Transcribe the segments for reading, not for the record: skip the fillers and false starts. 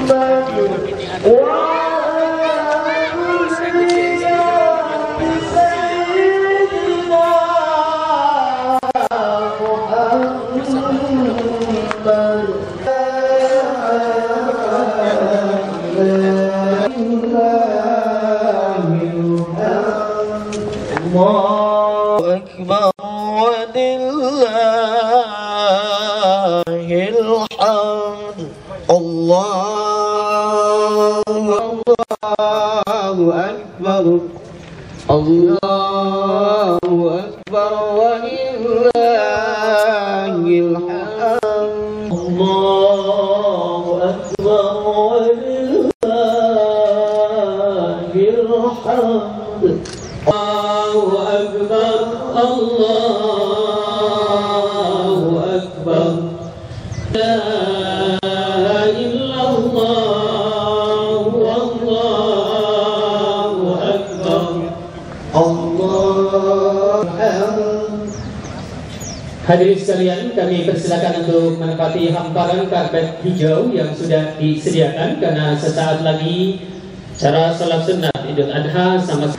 Hadirin sekalian, kami persilakan untuk menempati hamparan karpet hijau yang sudah disediakan karena sesaat lagi cara salat sunat Idul Adha sama.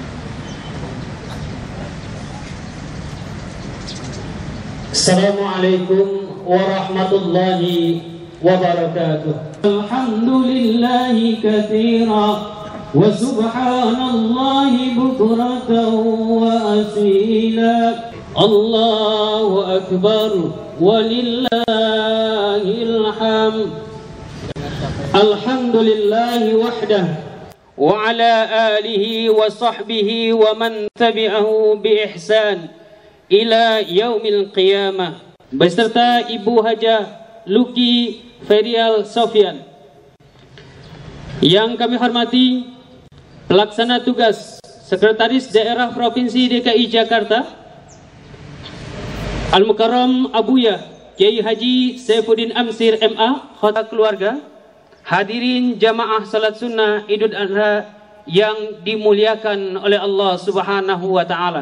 Assalamualaikum warahmatullahi wabarakatuh. Alhamdulillahi katsira wa subhanallahi bukratan wa asila. Allahu Akbar walillahil hamd. Alhamdulillahi wahdah wa ala alihi wa sahbihi wa man tabi'ahu bi ihsan ila yaumil qiyamah, beserta Ibu Hajah Luki Ferial Sofian. Yang kami hormati pelaksana tugas Sekretaris Daerah Provinsi DKI Jakarta Al-Mukarram Abuya Kiai Haji Saifuddin Amsir MA, khotbah keluarga, hadirin jamaah salat sunnah Idul Adha yang dimuliakan oleh Allah Subhanahu wa taala.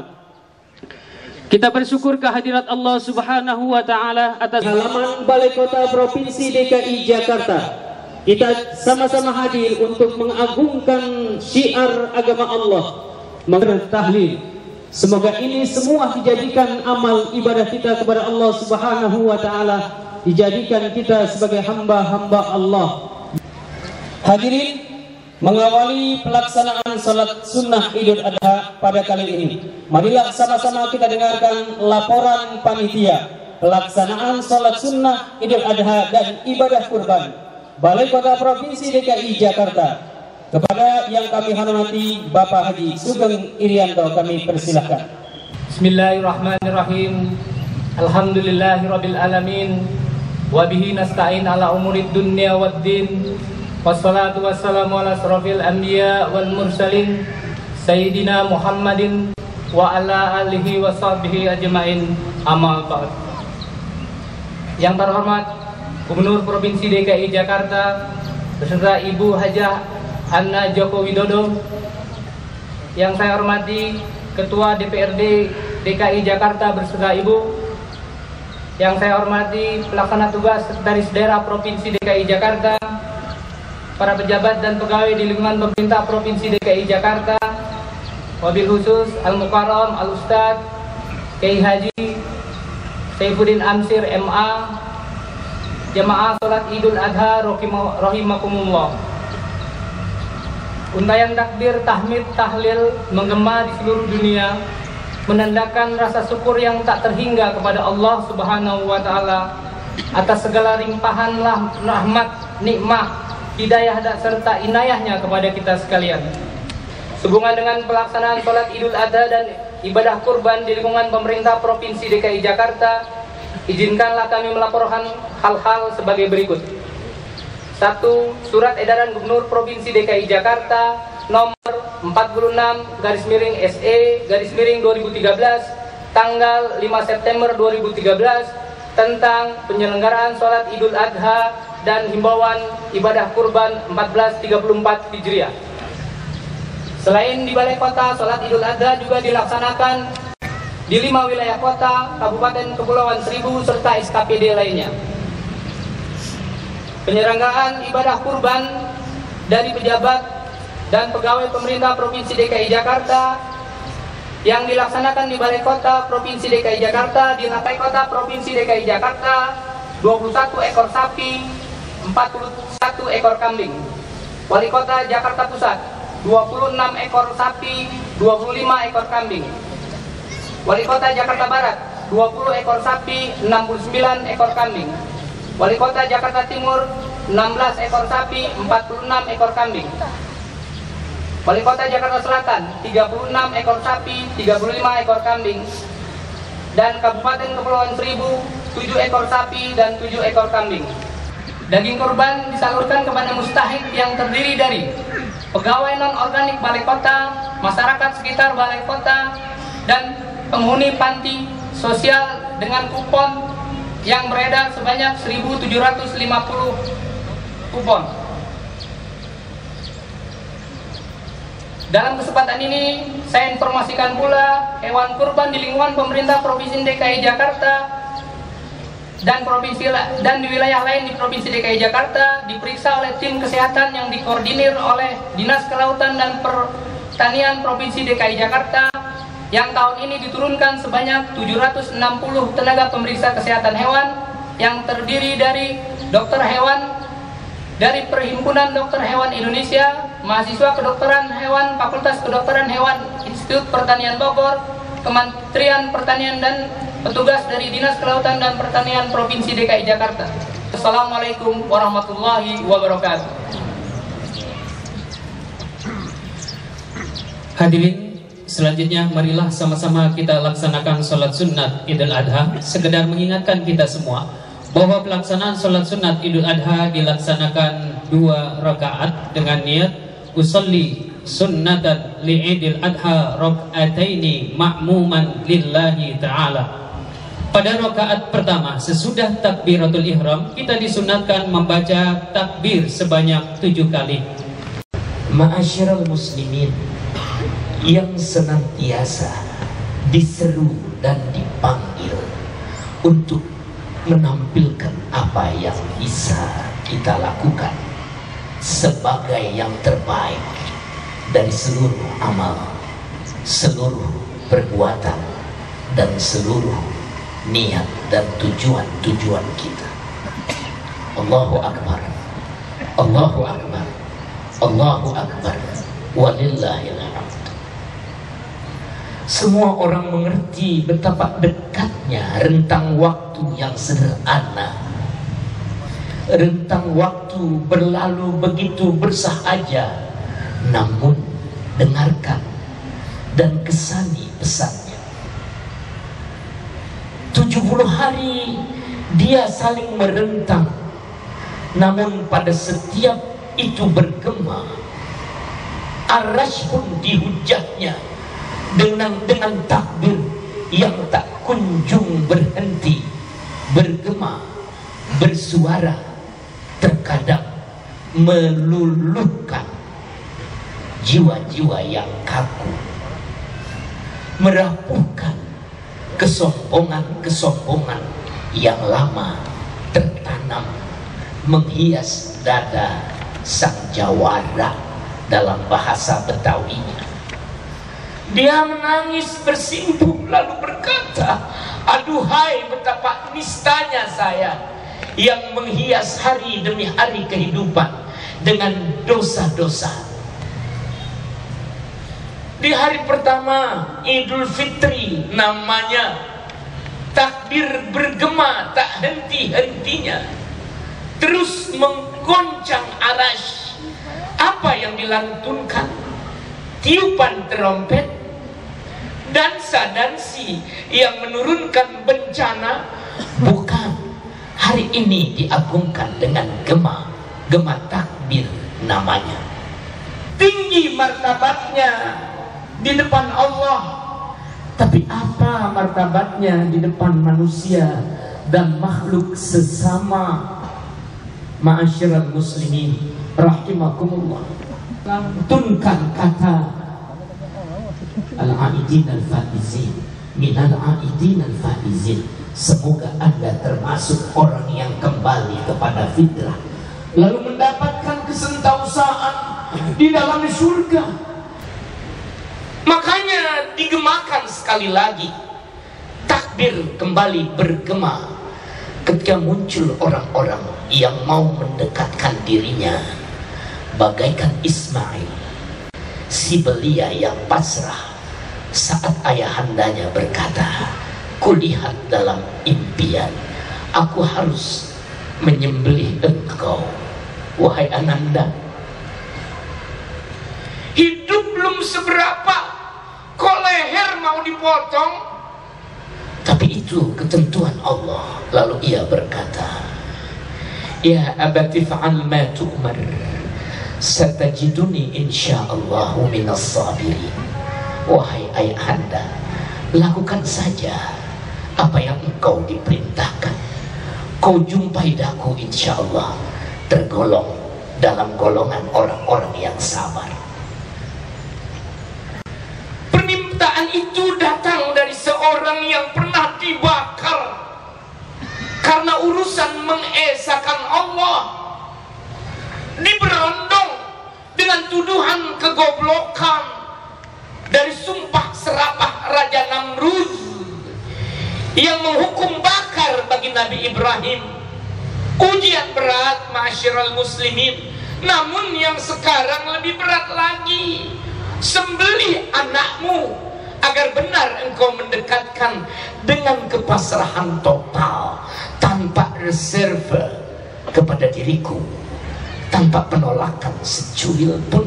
Kita bersyukur kehadirat Allah Subhanahu wa taala atas halaman Balai Kota Provinsi DKI Jakarta. Kita sama-sama hadir untuk mengagungkan syiar agama Allah, tahlil. Semoga ini semua dijadikan amal ibadah kita kepada Allah Subhanahu wa taala, dijadikan kita sebagai hamba-hamba Allah. Hadirin, mengawali pelaksanaan salat sunnah Idul Adha pada kali ini, marilah sama-sama kita dengarkan laporan panitia pelaksanaan salat sunnah Idul Adha dan ibadah kurban Balai Kota Provinsi DKI Jakarta. Kepada yang kami hormati Bapak Haji Sugeng Irianto, kami persilahkan. Bismillahirrahmanirrahim. Alhamdulillahirabbil alamin. Wa bihi nasta'in ala umurid dunya waddin. Wassalatu wassalamu ala asrofil anbiya wal mursalin Sayyidina Muhammadin wa ala alihi wa sahbihi ajma'in, amma ba'd. Yang terhormat Gubernur Provinsi DKI Jakarta beserta Ibu Hajah Anna Joko Widodo, yang saya hormati Ketua DPRD DKI Jakarta beserta Ibu, yang saya hormati pelaksana tugas Sekretaris Daerah Provinsi DKI Jakarta, para pejabat dan pegawai di lingkungan pemerintah Provinsi DKI Jakarta, wabil khusus Al-Mukarram Al-Ustadz Kiai Haji Saifuddin Amsir MA, jamaah sholat Idul Adha rahimakumullah. Untayan takbir, tahmid, tahlil menggema di seluruh dunia, menandakan rasa syukur yang tak terhingga kepada Allah Subhanahu wa taala atas segala limpahan rahmat, nikmat, hidayah serta inayahnya kepada kita sekalian. Sehubungan dengan pelaksanaan sholat Idul Adha dan ibadah kurban di lingkungan pemerintah Provinsi DKI Jakarta, izinkanlah kami melaporkan hal-hal sebagai berikut. 1. Surat edaran Gubernur Provinsi DKI Jakarta nomor 46/SE/2013 tanggal 5 September 2013 tentang penyelenggaraan sholat Idul Adha dan himbauan ibadah kurban 1434 Hijriah. Selain di Balai Kota, sholat Idul Adha juga dilaksanakan di 5 wilayah kota, Kabupaten Kepulauan Seribu, serta SKPD lainnya. Penyelenggaraan ibadah kurban dari pejabat dan pegawai pemerintah Provinsi DKI Jakarta yang dilaksanakan di Balai Kota Provinsi DKI Jakarta, di Balai Kota Provinsi DKI Jakarta 21 ekor sapi, 41 ekor kambing. Wali Kota Jakarta Pusat 26 ekor sapi, 25 ekor kambing. Wali Kota Jakarta Barat 20 ekor sapi, 69 ekor kambing. Wali Kota Jakarta Timur 16 ekor sapi, 46 ekor kambing. Wali Kota Jakarta Selatan 36 ekor sapi, 35 ekor kambing. Dan Kabupaten Kepulauan Seribu 7 ekor sapi dan 7 ekor kambing. Daging kurban disalurkan kepada mustahik yang terdiri dari pegawai non-organik Balai Kota, masyarakat sekitar Balai Kota, dan penghuni panti sosial dengan kupon yang beredar sebanyak 1.750 kupon. Dalam kesempatan ini, saya informasikan pula hewan kurban di lingkungan pemerintah Provinsi DKI Jakarta dan di wilayah lain di Provinsi DKI Jakarta diperiksa oleh tim kesehatan yang dikoordinir oleh Dinas Kelautan dan Pertanian Provinsi DKI Jakarta, yang tahun ini diturunkan sebanyak 760 tenaga pemeriksa kesehatan hewan yang terdiri dari dokter hewan dari Perhimpunan Dokter Hewan Indonesia, mahasiswa kedokteran hewan Fakultas Kedokteran Hewan Institut Pertanian Bogor, Kementerian Pertanian, dan petugas dari Dinas Kelautan dan Pertanian Provinsi DKI Jakarta. Assalamualaikum warahmatullahi wabarakatuh. Hadirin, selanjutnya marilah sama-sama kita laksanakan sholat sunat Idul Adha. Sekedar mengingatkan kita semua bahwa pelaksanaan sholat sunat Idul Adha dilaksanakan 2 rakaat dengan niat usolli sunnatan li'idil adha raka'ataini ma'muman lillahi ta'ala. Pada rakaat pertama sesudah takbiratul ihram kita disunatkan membaca takbir sebanyak 7 kali. Ma'asyiral muslimin yang senantiasa diseru dan dipanggil untuk menampilkan apa yang bisa kita lakukan sebagai yang terbaik dari seluruh amal, seluruh perbuatan, dan seluruh niat dan tujuan-tujuan kita. Allahu Akbar, Allahu Akbar, Allahu Akbar, walillahil hamd. Semua orang mengerti betapa dekatnya rentang waktu yang sederhana. Rentang waktu berlalu begitu bersahaja. Namun dengarkan dan kesani pesannya. 70 hari dia saling merentang. Namun pada setiap itu bergema. Arasy pun dihujatnya dengan takbir yang tak kunjung berhenti, bergema, bersuara, terkadang meluluhkan jiwa-jiwa yang kaku, merapuhkan kesombongan-kesombongan yang lama tertanam menghias dada sang jawara dalam bahasa Betawinya. Dia menangis bersimpuh lalu berkata, aduhai betapa nistanya saya yang menghias hari demi hari kehidupan dengan dosa-dosa. Di hari pertama Idul Fitri namanya, takbir bergema tak henti-hentinya, terus menggoncang arasy. Apa yang dilantunkan? Tiupan terompet, dansa-dansi yang menurunkan bencana. Bukan, hari ini diagungkan dengan gema takbir namanya. Tinggi martabatnya di depan Allah, tapi apa martabatnya di depan manusia dan makhluk sesama? Ma'asyiral muslimin rahimakumullah, lantunkan kata al-aidin al-faizin minal aidin al-faizin. Semoga Anda termasuk orang yang kembali kepada fitrah lalu mendapatkan kesentausaan di dalam surga. Makanya digemakan sekali lagi, takbir kembali bergema ketika muncul orang-orang yang mau mendekatkan dirinya, bagaikan Ismail, si belia yang pasrah saat ayahandanya berkata, "Kulihat dalam impian, aku harus menyembelih engkau, wahai Ananda." Hidup belum seberapa, kok leher mau dipotong? Tapi itu ketentuan Allah. Lalu ia berkata, "Ya abati fa'al ma tu'mar, satajiduni insyaallahu minas sabirin." Wahai ayahanda, lakukan saja apa yang engkau diperintahkan. Kau jumpai daku insyaallah tergolong dalam golongan orang-orang yang sabar. Permintaan itu datang dari seorang yang pernah dibakar karena urusan mengesahkan Allah, diberondong dengan tuduhan kegoblokan dari sumpah serapah Raja Namrud yang menghukum bakar bagi Nabi Ibrahim. Ujian berat, ma'asyiral muslimin. Namun yang sekarang lebih berat lagi, sembelih anakmu agar benar engkau mendekatkan dengan kepasrahan total, tanpa reserve kepada diriku, tanpa penolakan secuil pun.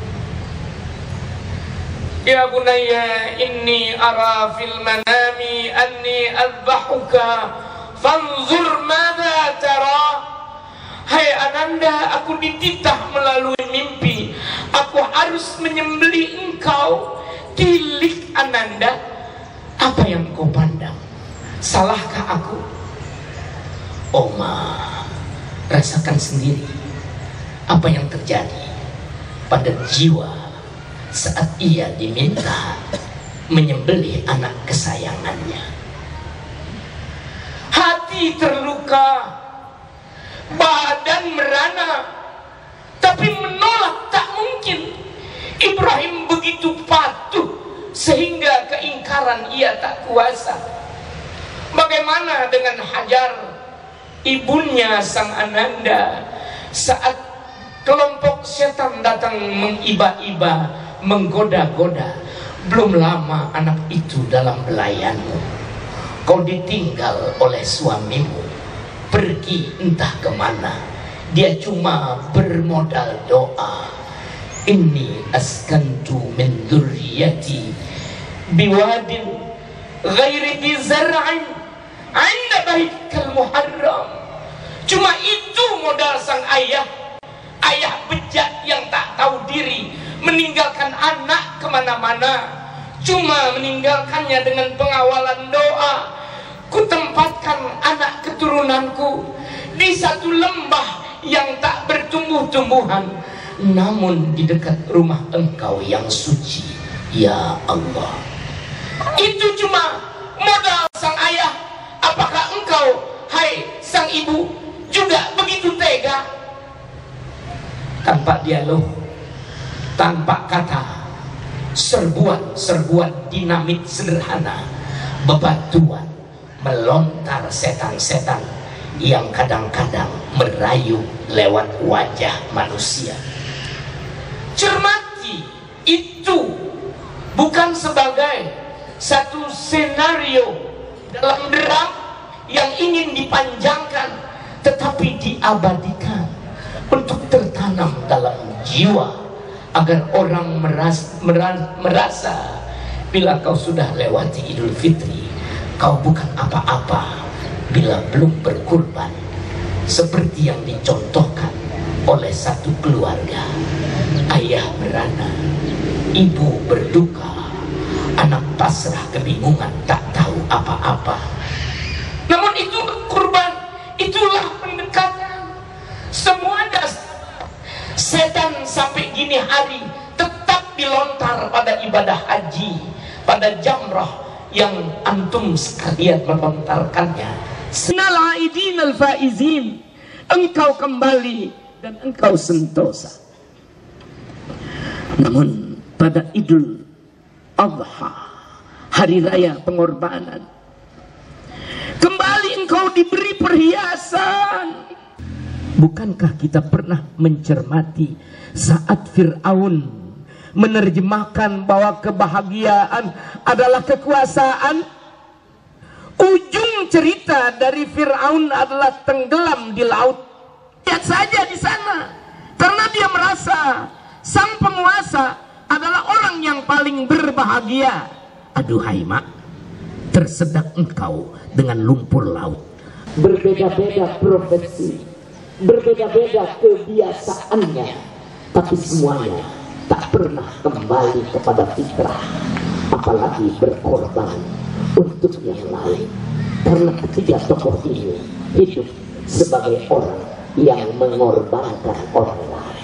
Ya bunayya inni ara fil manami anni adbahuka fanzur madza tara. Hai Ananda, aku dititah melalui mimpi, aku harus menyembelih engkau. Tilik Ananda, apa yang kau pandang? Salahkah aku? Oma, rasakan sendiri apa yang terjadi pada jiwa saat ia diminta menyembelih anak kesayangannya. Hati terluka, badan merana, tapi menolak tak mungkin. Ibrahim begitu patuh sehingga keingkaran ia tak kuasa. Bagaimana dengan Hajar, ibunya sang Ananda, saat kelompok setan datang mengiba-iba, menggoda-goda? Belum lama anak itu dalam belayanmu, kau ditinggal oleh suamimu, pergi entah kemana. Dia cuma bermodal doa, "Inni askantu min dzurriyyati biwadin ghairi dzi zar'in 'inda baitikal muharram." Cuma itu modal sang ayah, ayah bejat yang tak tahu diri, meninggalkan anak kemana-mana, cuma meninggalkannya dengan pengawalan doa. Kutempatkan anak keturunanku di satu lembah yang tak bertumbuh-tumbuhan, namun di dekat rumah engkau yang suci, ya Allah. Itu cuma modal sang ayah. Apakah engkau, hai sang ibu, juga begitu tega? Tanpa dialog, tanpa kata, serbuan dinamit sederhana, bebatuan melontar setan-setan yang kadang-kadang merayu lewat wajah manusia. Cermati, itu bukan sebagai satu senario dalam drama yang ingin dipanjangkan, tetapi diabadikan untuk tertanam dalam jiwa, agar orang merasa bila kau sudah lewati Idul Fitri, kau bukan apa-apa bila belum berkurban, seperti yang dicontohkan oleh satu keluarga. Ayah merana, ibu berduka, anak pasrah kebingungan, tak tahu apa-apa. Namun itu kurban, itulah pendekatan. Semua dasar setan sampai gini hari tetap dilontar pada ibadah haji, pada jamrah yang antum sekalian melontarkannya. Senal aidin al faizin, engkau kembali dan engkau sentosa. Namun pada Idul Adha, hari raya pengorbanan, kembali engkau diberi perhiasan. Bukankah kita pernah mencermati saat Fir'aun menerjemahkan bahwa kebahagiaan adalah kekuasaan? Ujung cerita dari Fir'aun adalah tenggelam di laut. Lihat saja di sana, karena dia merasa sang penguasa adalah orang yang paling berbahagia. Aduhai mak, tersedak engkau dengan lumpur laut. Berbeda-beda profesi, berbeda-beda kebiasaannya, tapi semuanya tak pernah kembali kepada fitrah, apalagi berkorban untuk yang lain. Karena ketiga tokoh ini hidup sebagai orang yang mengorbankan orang lain.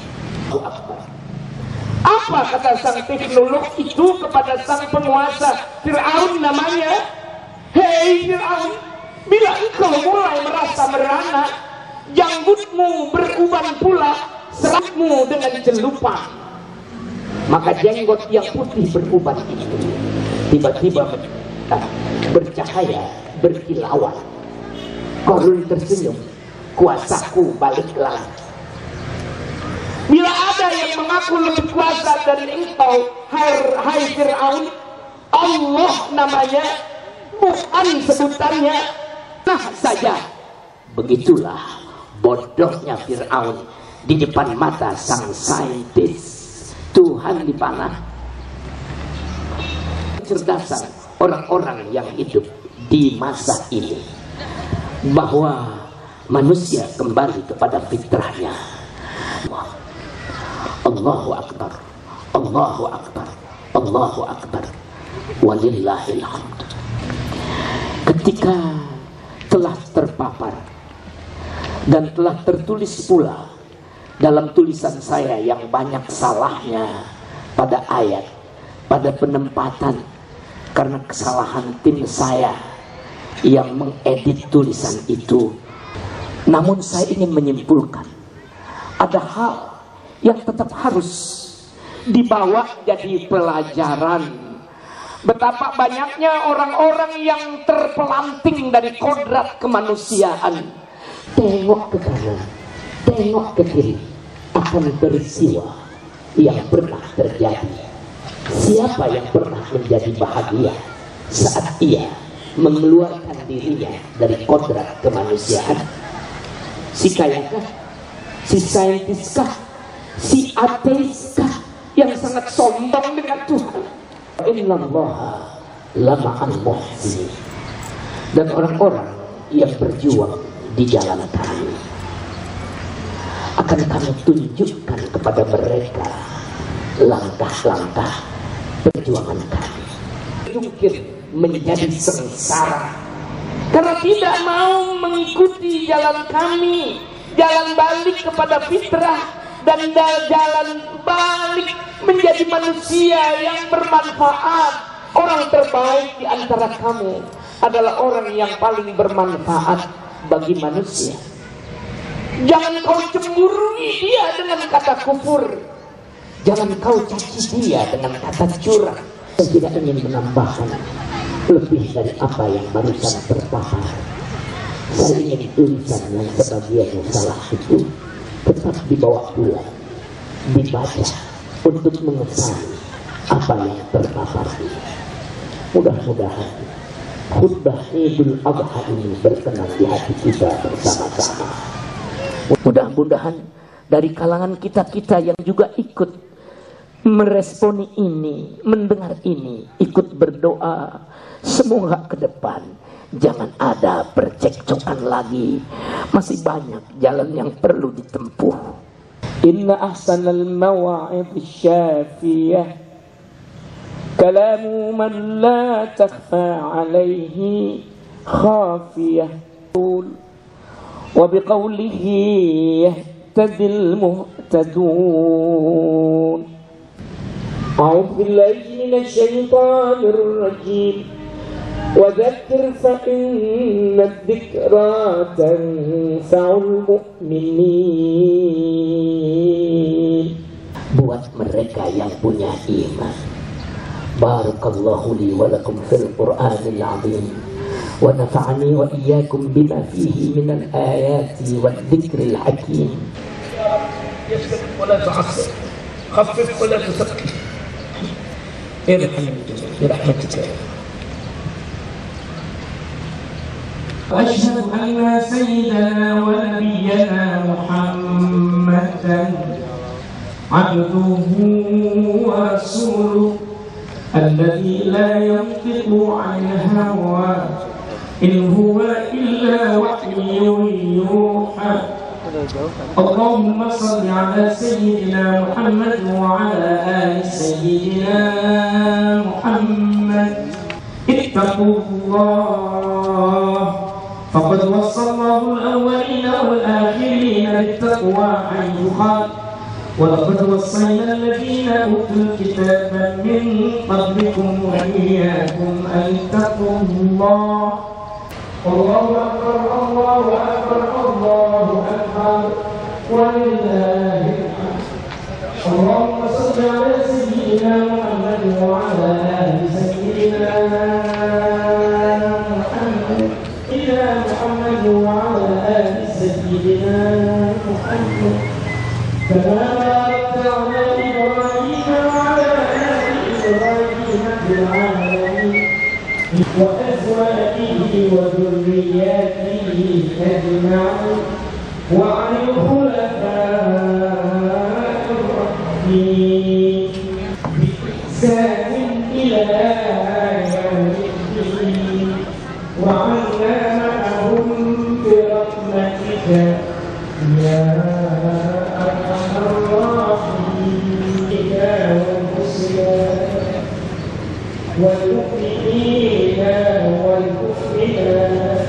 Apa kata sang teknolog itu kepada sang penguasa Fir'aun namanya? Hei Fir'aun, bila engkau mulai merasa merana, janggutmu beruban pula, seratmu dengan celupan. Maka jenggot yang putih beruban itu tiba-tiba bercahaya, berkilauan. Korun tersenyum, kuasaku balik lagi. Bila ada yang mengaku lebih kuasa dari engkau, hai Fir'aun, Allah namanya, bukan sebutannya. Nah saja, begitulah bodohnya Fir'aun di depan mata sang saintis. Tuhan dipanah. Kecerdasan orang-orang yang hidup di masa ini, bahwa manusia kembali kepada fitrahnya. Allahu Akbar, Allahu Akbar, Allahu Akbar, walillahil hamd. Ketika telah terpapar dan telah tertulis pula dalam tulisan saya yang banyak salahnya pada ayat, pada penempatan, karena kesalahan tim saya yang mengedit tulisan itu. Namun saya ingin menyimpulkan, ada hal yang tetap harus dibawa jadi pelajaran. Betapa banyaknya orang-orang yang terpelanting dari kodrat kemanusiaan. Tengok ke kanan, tengok ke kiri, akan peristiwa yang pernah terjadi. Siapa yang pernah menjadi bahagia saat ia mengeluarkan dirinya dari kodrat kemanusiaan? Si kayakah? Si saintiskah? Si ateiskah yang sangat sombong dengan Tuhan? Innallaha lama'al muhsinin. Dan orang-orang yang berjuang di jalan kami, akan kami tunjukkan kepada mereka langkah-langkah perjuangan kami. Mungkin menjadi sengsara karena tidak mau mengikuti jalan kami, jalan balik kepada fitrah, dan jalan balik menjadi manusia yang bermanfaat. Orang terbaik di antara kamu adalah orang yang paling bermanfaat bagi manusia. Jangan kau cemburui dia dengan kata kufur, jangan kau caci dia dengan kata curang. Saya tidak ingin menambahkan lebih dari apa yang barusan terpapar. Saya ingin tulisan yang sebagiannya salah itu tetap dibawa pulang, dibaca untuk mengetahui apa yang terpapar ini. Mudah-mudahan khutbah Idul Adha ini berkenan di hati kita bersama-sama. Mudah-mudahan dari kalangan kita-kita yang juga ikut meresponi ini, mendengar ini, ikut berdoa, semoga ke depan jangan ada percekcokan lagi. Masih banyak jalan yang perlu ditempuh. Inna ahsanal mawa'id syafiyah kalamu man la takhfa alaihi khafiyah wa biqawlihi yahtadil muhtadun. A'udzu billahi minasy syaithanir rajim. وذكر فإن الذكرى تنفع المؤمنين. Buat mereka yang punya iman. Barakallahu li wa lakum fil Qur'anil azim wa nafa'ani wa iyyakum bima fihi minal ayati wad dzikril hakim. يسكت ولا تعصب خفف ولا تثقل برحمتك. أشهد أن سيدنا ونبينا محمدا عبده ورسوله الذي لا ينطق عن الهوى إن هو إلا وحي يوحى. اللهم صل على سيدنا محمد وعلى آل سيدنا محمد. اتقوا الله فقد وصى الله الأولين والآخرين بالتقوى حيث قال ولقد وصينا الذين أوتوا الكتاب من قبلكم وإياكم أن اتقوا الله. الله أكبر الله أكبر الله أكبر ولله الحمد. اللهم صل على سيدنا محمد وعلى آل سيدنا محمد وعلى آل سيدنا محمد كما باركت على إبراهيم وعلى آل إبراهيم في العالمين وأزواجه وذرياته أجمعين وعن الخلفاء الراشدين بإحسان إلى يوم الدين وعنا معهم برحمتك يا أرحم الراحمين والمسلمين والمؤمنين والمؤمنات.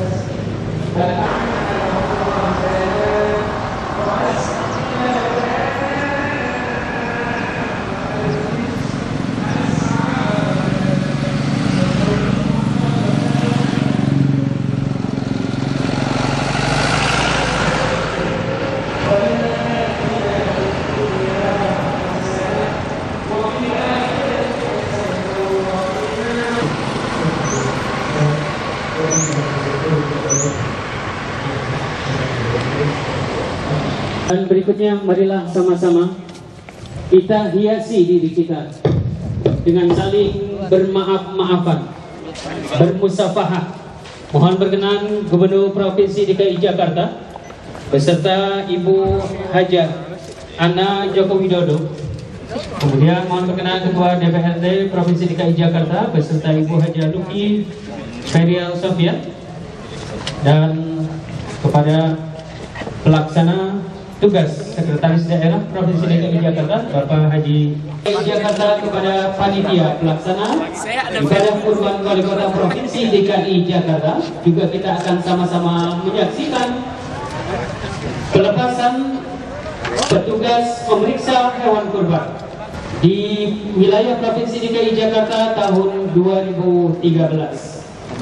Dan berikutnya marilah sama-sama kita hiasi diri kita dengan saling bermaaf-maafan, bermusafahah. Mohon berkenan Gubernur Provinsi DKI Jakarta beserta Ibu Hajah Ana Joko Widodo. Kemudian mohon berkenan Ketua DPRD Provinsi DKI Jakarta beserta Ibu Hajah Luki Ferial Sofia, dan kepada pelaksana tugas Sekretaris Daerah Provinsi DKI Jakarta Bapak Haji Jakarta, kepada panitia pelaksana ibadah kurban Wali Kota Provinsi DKI Jakarta. Juga kita akan sama-sama menyaksikan pelepasan petugas pemeriksa hewan kurban di wilayah Provinsi DKI Jakarta tahun 2013.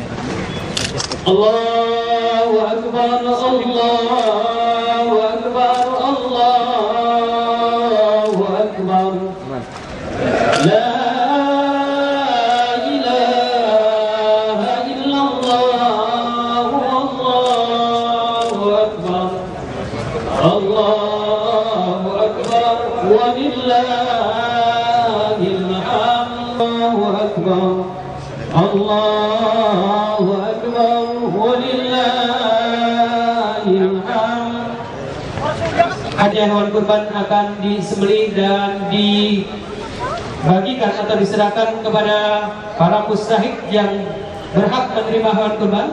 Allahu Akbar, Allahu Akbar, Allahu Akbar. La ilaha illallah, Allahu Akbar, Allahu Akbar, walillahil hamd. Allahu Akbar, Allahu Akbar, walillahil hamd. Hadiah hewan kurban akan disembelih dan dibagikan atau diserahkan kepada para mustahik yang berhak menerima hewan kurban.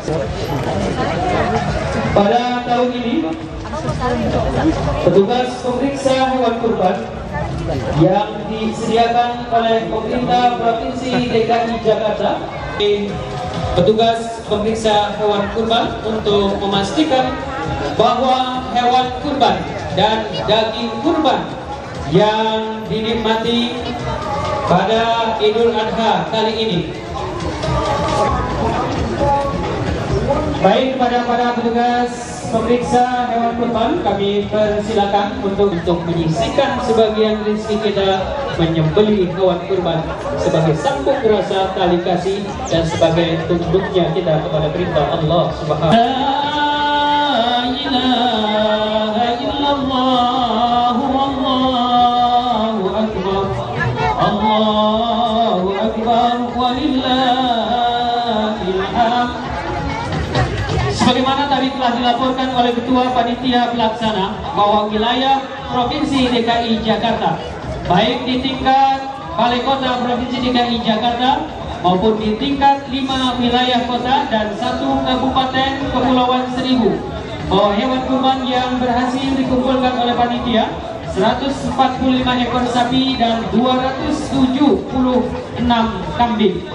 Pada tahun ini, petugas pemeriksa hewan kurban yang disediakan oleh pemerintah Provinsi DKI Jakarta, petugas pemeriksa hewan kurban untuk memastikan bahwa hewan kurban dan daging kurban yang dinikmati pada Idul Adha kali ini Baik, kepada para petugas pemeriksa hewan kurban, kami persilakan untuk menyisihkan sebagian rezeki kita menyembelih hewan kurban sebagai sambung rasa tali kasih dan sebagai tunduknya kita kepada perintah Allah Subhanahu wa taala. La ilaha illallah wallahu akbar. Allahu akbar walillahil hamd. Sebagaimana tadi telah dilaporkan oleh Ketua Panitia Pelaksana bahwa wilayah Provinsi DKI Jakarta, baik di tingkat Balai Kota Provinsi DKI Jakarta maupun di tingkat 5 wilayah kota dan 1 Kabupaten Kepulauan Seribu, bahwa hewan kurban yang berhasil dikumpulkan oleh panitia 145 ekor sapi dan 276 kambing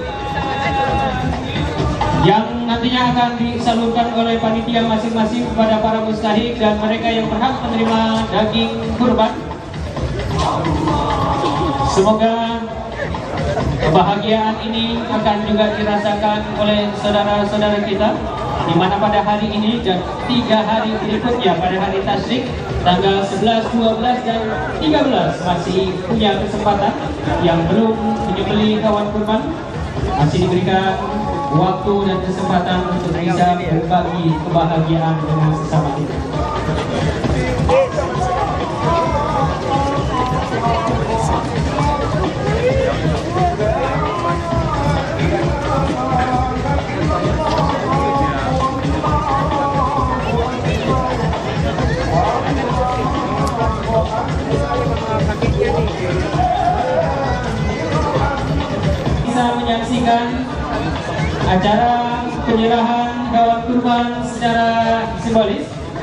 yang nantinya akan disalurkan oleh panitia masing-masing kepada para mustahik dan mereka yang berhak menerima daging kurban. Semoga kebahagiaan ini akan juga dirasakan oleh saudara-saudara kita, di mana pada hari ini dan 3 hari berikutnya pada hari tasyrik tanggal 11, 12 dan 13 masih punya kesempatan yang belum menyembelih hewan kurban, masih diberikan waktu dan kesempatan untuk bisa berbagi kebahagiaan dengan sesama kita. Bisa menyaksikan acara penyerahan hewan kurban secara simbolis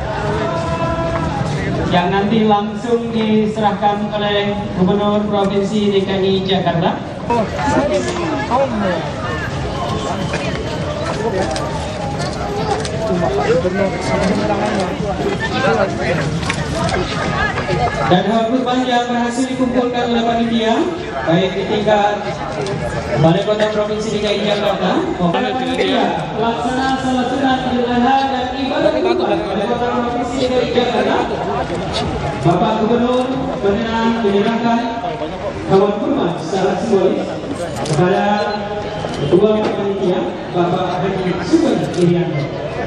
yang nanti langsung diserahkan oleh Gubernur Provinsi DKI Jakarta. Dan hewan kurban yang berhasil dikumpulkan oleh panitia baik di tingkat Balai Kota Provinsi DKI Jakarta maupun panitia pelaksana salat sunat Idul Adha dan ibadah kurban Balai Kota Provinsi DKI Jakarta, Bapak Gubernur berkenan menyerahkan hewan kurban secara simbolis kepada Ketua Panitia Bapak Haji Sugeng Irianto.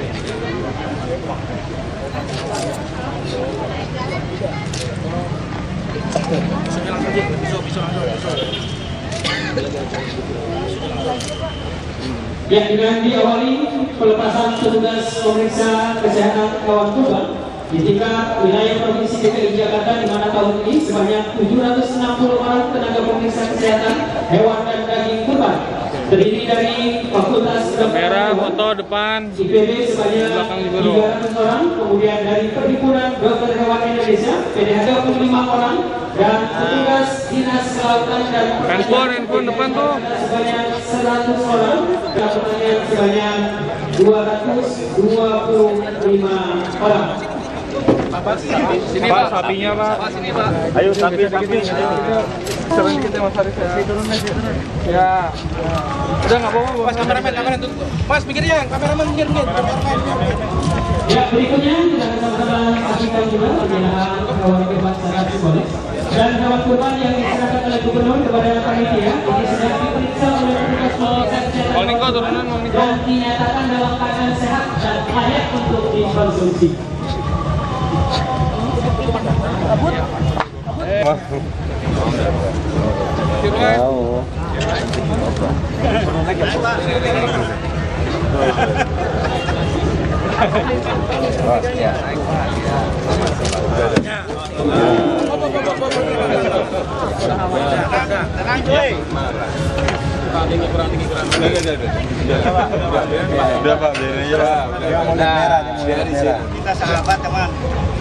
Ya, dengan diawali pelepasan petugas pemeriksa kesehatan hewan kurban di tingkat wilayah Provinsi DKI Jakarta, di mana tahun ini sebanyak 760 orang tenaga pemeriksa kesehatan hewan dan daging kurban terdiri dari Fakultas Kamera foto depan, IPB sebanyak 300 orang, kemudian dari Perhimpunan Dokter Hewan Indonesia PDHK 25 orang, dan petugas Dinas Kelautan dan handphone depan tuh sebanyak 100 orang, dan pertanyaan sebanyak 225 orang. Sini Pak, sapinya Pak. Sini Pak. Ayo sapi sedikit. Sering dikit ya Mas Faris. Turun aja. Ya. Udah enggak apa-apa. Mas kameramen tuh. Mas pikirnya kameramen minggir. Ya, berikutnya kita sama-sama saksikan juga penyerahan hewan kurban secara simbolis. Dan hewan kurban yang diserahkan oleh Gubernur kepada panitia ini sedang diperiksa oleh petugas pemeriksa kesehatan dan dinyatakan dalam keadaan sehat dan layak untuk dikonsumsi. Udah Pak, biarin aja Pak. Kita sahabat teman.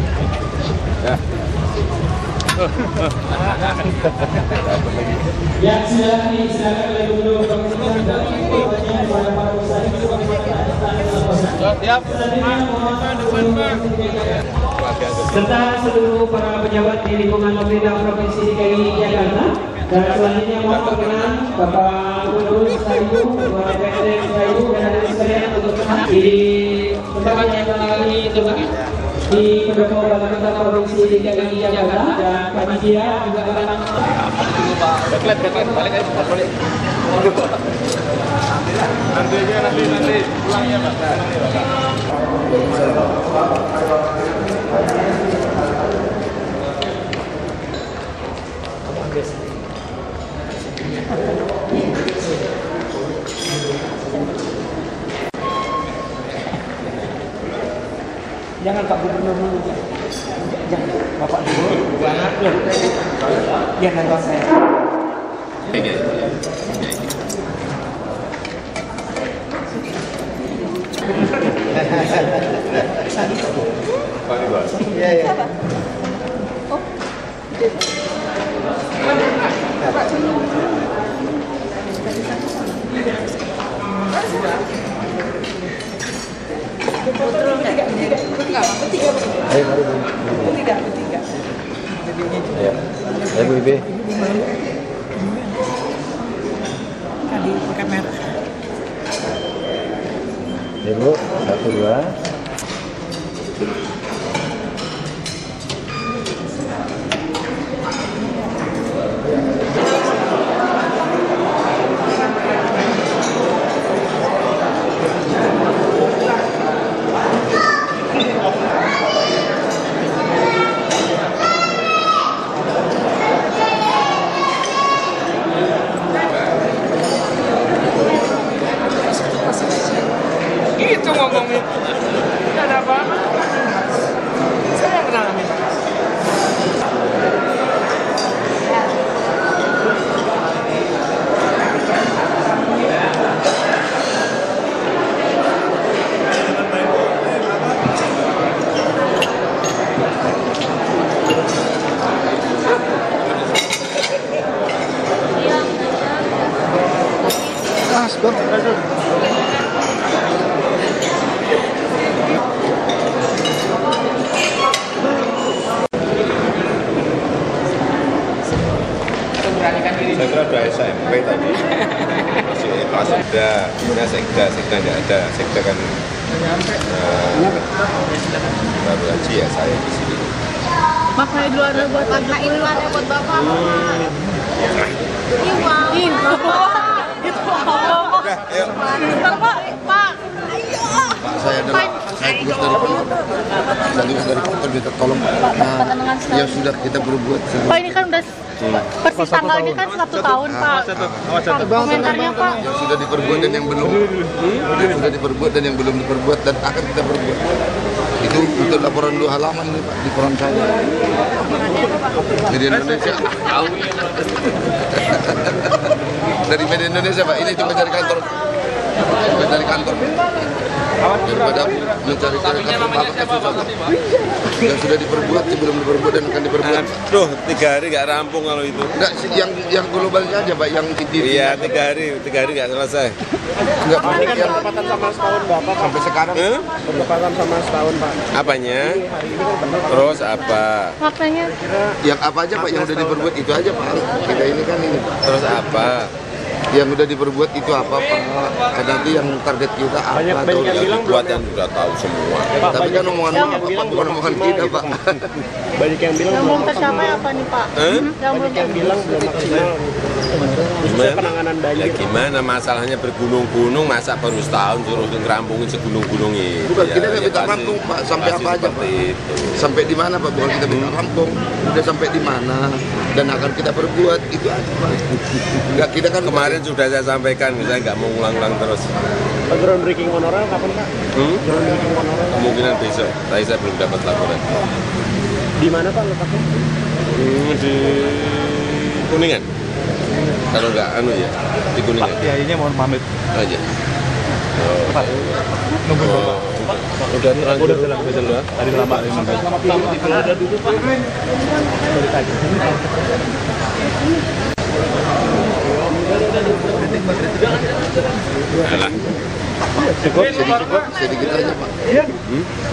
Ya, silakan oleh Gubernur Provinsi dan kepada para usaha Siap. serta seluruh para pejabat di lingkungan pemerintah Provinsi DKI Jakarta Dan selanjutnya mohon perkenan Bapak Gubernur Saibu, Ketua DPRD Saibu dan hadirin sekalian untuk di tempat yang lagi terbagi di Pendopo Balai Kota Provinsi DKI Jakarta dan panitia juga akan Backlight, balik aja cepat balik. Nanti pulangnya Pak. Jangan Pak Gubernur dulu. Jangan Bapak dulu. Anak loh. Ya nanti saya. Iya, iya. Bu Ibe. Tadi kamera. Ibu, 1, 2. Gitu ngomongnya. Tidak ada apa-apa. Saya kenal kami Pak. Saya kira udah SMP tadi, masih kelas udah, punya sekda nggak ada, sekda kan baru haji ya saya di sini. Makanya dulu ada buat Bapak, ini ada buat Bapak. Ini wow. Ini Udah, ayo. Pak. Ayo. Pak, saya adalah tugas dari kantor minta tolong ya sudah kita berbuat. Pak, ini kan udah persis tanggal ini kan 1 tahun Pak. Komentarnya Pak. Yang sudah diperbuat dan yang belum, yang sudah diperbuat dan yang belum diperbuat dan akan kita perbuat. Itu untuk laporan 2 halaman nih Pak di koran saya. Media Indonesia. Dari Media Indonesia Pak, ini cuma dari kantor. Cuma dari kantor. Daripada mencari kantor Bapak yang sudah diperbuat, sebelum diperbuat dan akan diperbuat. Aduh, 3 hari nggak rampung kalau itu. Enggak, yang globalnya aja Pak, yang titik. Iya, 3 hari nggak selesai. Enggak, Ini kan pendapatan sama setahun Bapak sampai sekarang. Pendapatan sama setahun Pak. Apanya? Terus apa? Maknanya Yang apa aja Pak yang udah diperbuat itu aja Pak. Kita ini kan ini Pak. Terus apa? Yang udah diperbuat itu apa Pak? Nanti yang target kita apa? Banyak yang bilang Buat yang sudah tahu semua. Pak, Tapi kan omongan Bapak Pak, bukan omongan kita Pak. banyak yang bilang yang belum tercapai apa nih Pak? Yang belum yang bilang belum maksimal. Khususnya penanganan banjir. Ya gimana masalahnya bergunung-gunung, masa baru setahun suruh ngerampungin segunung-gunung itu. Bukan, kita nggak ya minta pasti- rampung Pak. Sampai pasti apa aja Pak? seperti itu. Sampai di mana Pak? Bukan kita minta rampung. Udah sampai di mana dan akan kita perbuat itu aja Pak. Enggak, kita kan Kemarin sudah saya sampaikan, saya nggak mau ulang-ulang terus. Pak, groundbreaking honorer kapan Pak? Groundbreaking honorer Kemungkinan besok, tapi saya belum dapat laporan. di mana Pak letaknya? Di Kuningan. Kalau nggak anu ya, di Kuningan. Ya ini mohon pamit. Aja. Pak, nunggu Bapak. Udah terlanjur. Udah tadi lama sampai. Ada duduk Pak. Dari tadi. Alah. sedikit aja Pak.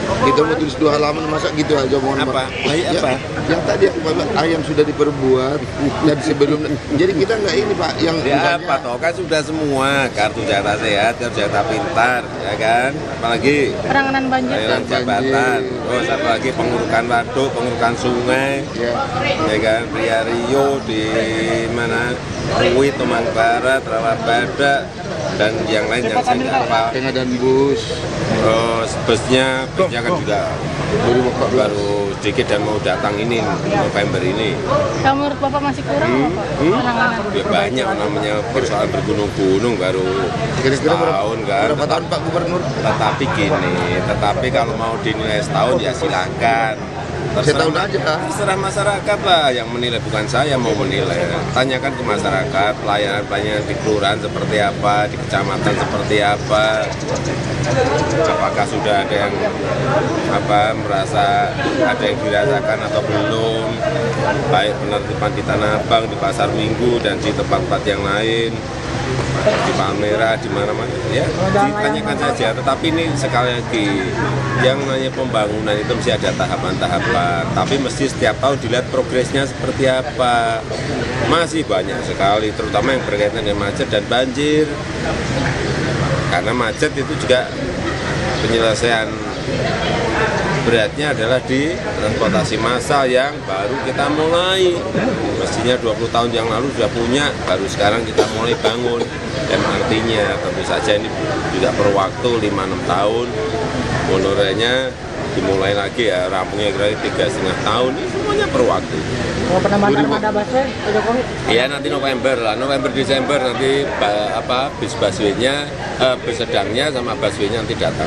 Kita mau tulis 2 halaman, masa gitu aja mohon Apa? Ya, Apa? yang tadi yang sudah diperbuat dan sebelum, jadi kita nggak ini Pak, yang Ya apa toh, kan sudah semua kartu Jakarta Sehat, kartu Jakarta Pintar, ya kan? Apalagi Penanganan banjir. layanan jabatan, terus apa lagi pengurukan waduk, pengurukan sungai, ya kan? Ria Rio di mana? Kui, Tomang Barat, Rawabada, dan yang lain yang saya nggak apa. pengadaan bus Terus busnya kan juga baru sedikit dan mau datang ini November ini. Kalau menurut Bapak masih kurang Pak? Penanganan. Ya banyak namanya persoalan bergunung-gunung baru setahun kan. berapa tahun Pak Gubernur? Tetapi kalau mau dinilai setahun ya silakan. Setahun aja. Terserah masyarakat lah yang menilai, bukan saya mau menilai. Tanyakan ke masyarakat, pelayanan-pelayanan di kelurahan seperti apa, di kecamatan seperti apa. Apakah sudah ada yang merasa ada yang dirasakan atau belum, baik penertiban di Tanah Abang, di Pasar Minggu, dan di tempat-tempat yang lain, di Palmerah, di mana-mana, ya ditanyakan saja. Tetapi ini sekali lagi, yang namanya pembangunan itu mesti ada tahapan-tahapan, tapi mesti setiap tahun dilihat progresnya seperti apa. Masih banyak sekali, terutama yang berkaitan dengan macet dan banjir. Karena macet itu juga penyelesaian beratnya adalah di transportasi massal yang baru kita mulai. Mestinya 20 tahun yang lalu sudah punya, baru sekarang kita mulai bangun MRT-nya. Tentu saja ini juga perlu waktu 5-6 tahun. Monorelnya dimulai lagi ya, rampungnya kira-kira 3,5 tahun. Ini semuanya perlu waktu. Kalau penambahan armada busway, Pak Jokowi? Iya, nanti November lah, Desember nanti bis busway-nya, bis sedangnya sama busway-nya nanti datang.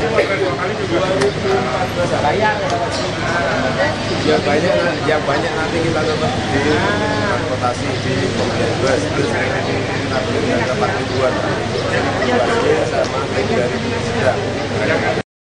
Yang banyak nanti kita dapat di transportasi di bus, kita beli harga 4.000-an. Busway sama dari sedang.